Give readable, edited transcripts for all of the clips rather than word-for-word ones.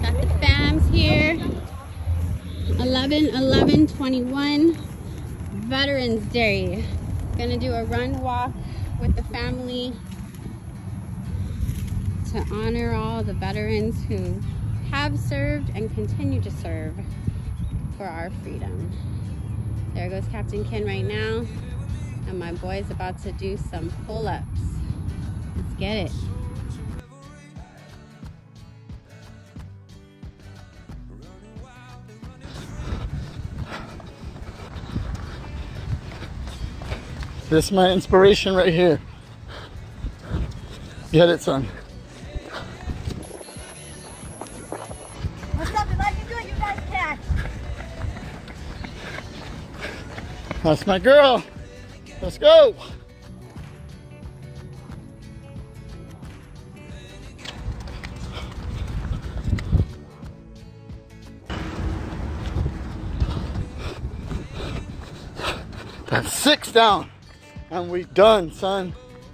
Got the fams here. 11/11/21, Veterans Day. Gonna do a run walk with the family to honor all the veterans who have served and continue to serve for our freedom. There goes Captain Ken right now, and my boy's about to do some pull-ups. Let's get it. This is my inspiration right here. Get it, son. What's up? If I can do it, you guys can. That's my girl. Let's go. That's 6 down. And we done, son.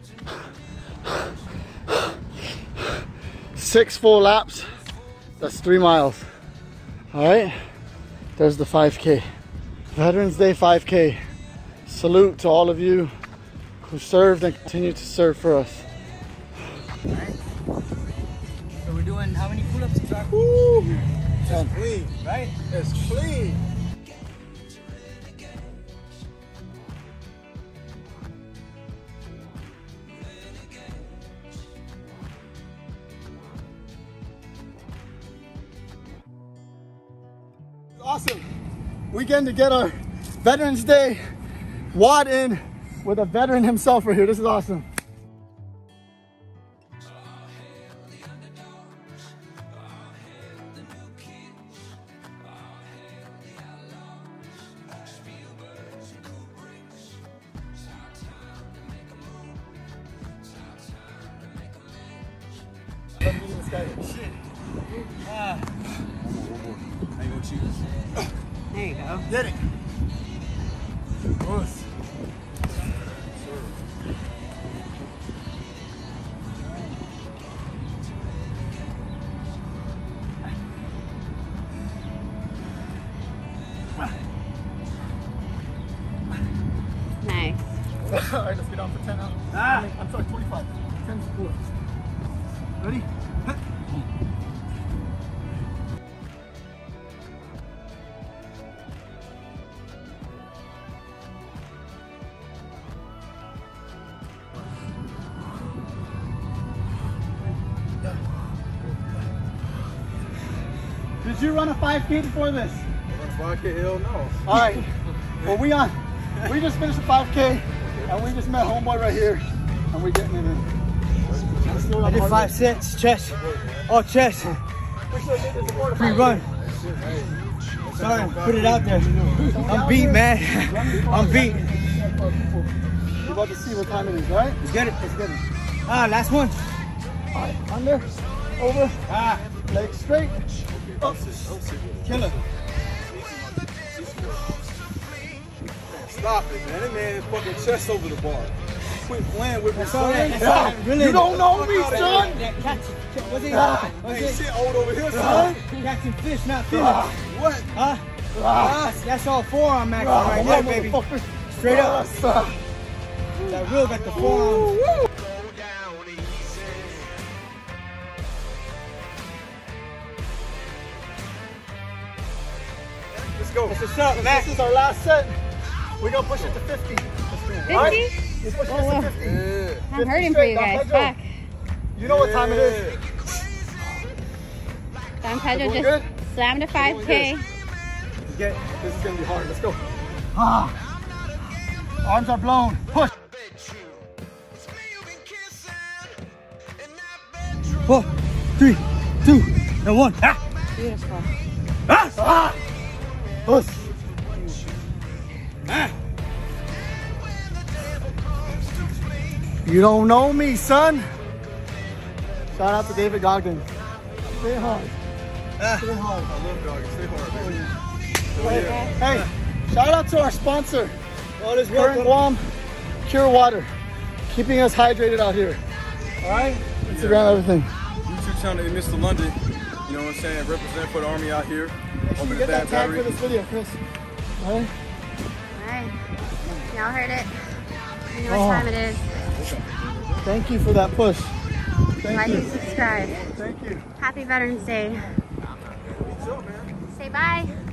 6 full laps. That's 3 miles. All right. There's the 5K. Veterans Day 5K. Salute to all of you who served and continue to serve for us. All right. So we're doing how many pull-ups exactly? Woo. Just clean, right? It's clean. Awesome. We getting to get our Veterans Day WOD in with a veteran himself right here. This is awesome. There you go. Get it. Nice. All right, let's get on for 10 now. I'm sorry, 25. 10 support. Ready? Did you run a 5K before this? Run a 5K? Hell no. All right. Well, we just finished a 5K, and we just met homeboy right here, and we're getting it in. I did 5 sets, chest, all chest. Free run. Sorry, put it out there. I'm beat, man. I'm beat. We're about to see what time it is, all right? Let's get it. Let's get it. Last one. All right, under, over, legs straight, up, killer. Stop it, man. That man fucking chest over the bar. Quit playing with me, son. Really, you don't know me, son. What's it? Ain't shit old over here, son. Catching fish, not feeling. What? Huh? That's all forearm action right there, baby. Straight up. That real got the forearm. Let's go. What's up, Max? This is our last set. We're gonna push it to 50. 50? All right? Let's push this to 50. Yeah. I'm hurting for you guys. Fuck. You know what time it is. Don Pedro Everyone just good? slammed a 5K. This is gonna be hard. Let's go. Arms are blown. Push. 4, 3, 2, and 1. Beautiful. Push. You don't know me, son. Shout out to David Ogden. Stay hard. Stay hard. I love doggy. Stay hard, baby. Hey, shout out to our sponsor, All this Current work. Guam Pure Water, keeping us hydrated out here. All right, Instagram, everything. YouTube channel, Mr. London. You know what I'm saying? Represent for the Army out here. Make sure you get that tag for this video, Chris. All right? Alright. Y'all heard it. You know what time it is. Thank you for that push. Like and subscribe. Thank you. Happy Veterans Day. Say bye.